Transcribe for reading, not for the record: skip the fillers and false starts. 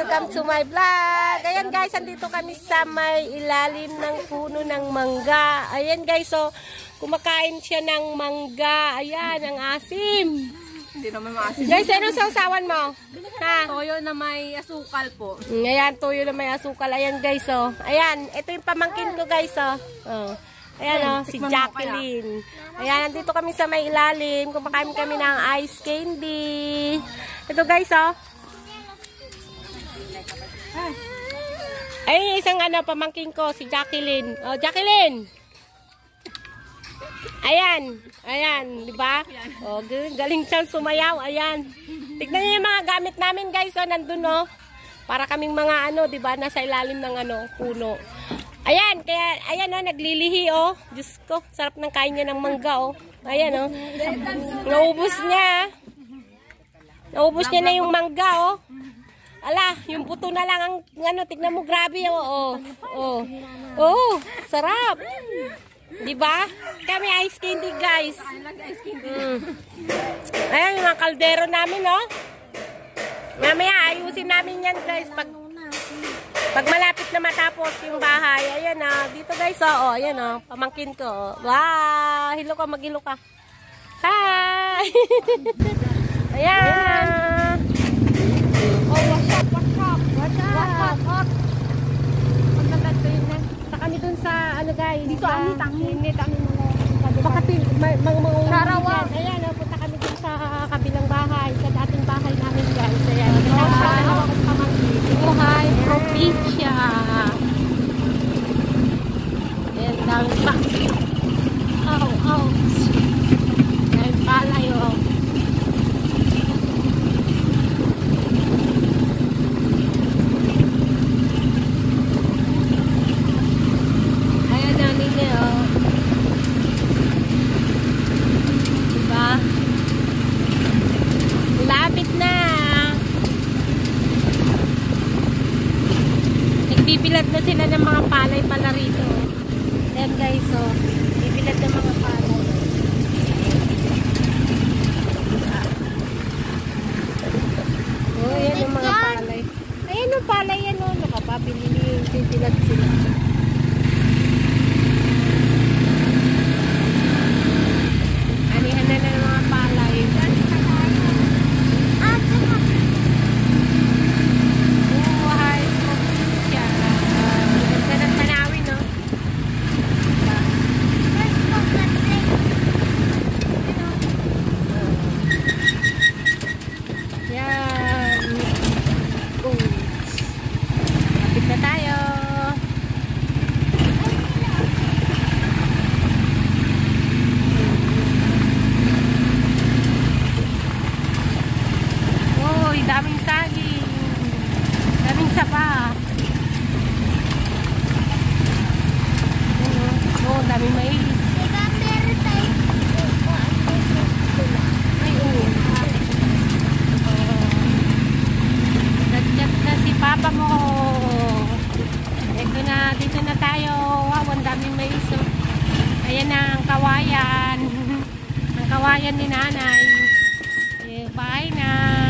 Welcome to my vlog. Ayan guys, andito kami sa may ilalim ng puno ng mangga. Ayan guys, so kumakain siya ng mangga. Ayan, ang asim. Hindi naman maasim. Guys, anong sausawan mo? Ha? Toyo na may asukal po. Ayan, toyo na may asukal. Ayan guys, so. Ayan, ito yung pamangkin ko guys, so. Oh. Ayan, si Jacqueline. Ayan, nandito kami sa may ilalim. Kumakain kami ng ice candy. Ito guys, oh. Ay, isang pamangkin ko, si Jacqueline. Oh, Jacqueline! Ayan, ayan, di ba? Oh, galing siyang sumayaw, ayan. Tignan niyo yung mga gamit namin, guys, oh, nandun, oh. Para kaming mga di ba, nasa ilalim ng puno. Ayan, kaya, ayan, oh, naglilihi, oh. Diyos ko, sarap ng kain niya ng mangga, oh. Ayan, oh. Naubos niya. Naubos niya na yung mangga, oh. Ala, yung buto na lang ang tignan mo, grabe, oh. Oh. Oh, sarap. 'Di ba? Kami ice candy, guys. Ayan yung mga kaldero namin, oh. Mamaya ayusin namin 'yan, guys, pag malapit na matapos yung bahay. Ayan, dito, guys, oh, ayan, oh, pamangkin ko. Oh. Wow, hilo ka, maghilo ka. Hi. Ayan. Kami dun sa guys, dito init kami mga Sarawak. Ayan, punta kami dun sa kabilang bahay, sa dating bahay namin, guys. Ayan, buhay probinsya. Ayan, dami pa. Oh. Ayan, palay, oh. Bibilad na sila ng mga palay pala rito. Ayan guys, so bibilad ng mga palay. Oh, ayan yung mga palay. Ayan yung palay yan, oh. Nakapabili yung bibilad sila. Anihan na ng mga palay. Daming saging. Daming sapa. Oh, daming mais. Nag-chat na si papa mo. Ito na, dito na tayo. Wow, ang daming mais. Ayan na ang kawayan. Ang kawayan ni nanay. Bye na.